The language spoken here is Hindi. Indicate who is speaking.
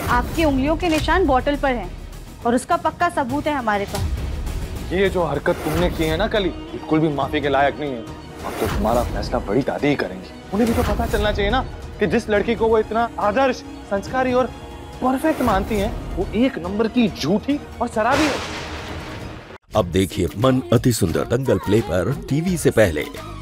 Speaker 1: आपकी उंगलियों के निशान बॉटल पर हैं और उसका पक्का सबूत है हमारे पास।
Speaker 2: ये जो हरकत तुमने की है ना कल, बिल्कुल भी माफी के लायक नहीं है। अब तो तुम्हारा फैसला बड़ी दादी ही करेंगी। उन्हें भी तो पता चलना चाहिए ना कि जिस लड़की को वो इतना आदर्श, संस्कारी और परफेक्ट मानती हैं, वो एक नंबर की झूठी और शराबी है।
Speaker 3: अब देखिए मन अति सुंदर दंगल प्ले पर टीवी से पहले।